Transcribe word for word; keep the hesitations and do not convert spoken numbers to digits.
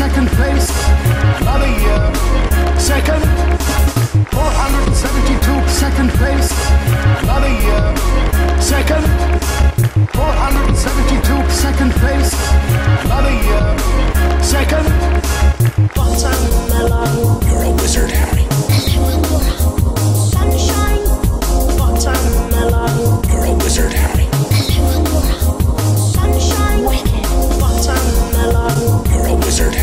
second place, another year. Second, four hundred seventy-two, second place, another year. Second, four hundred seventy-two, second place, another year. Second, watermelon. You're a wizard, Harry. Sunshine, watermelon. You're a wizard, Harry. Sunshine, wicked, watermelon. You're a wizard, Harry.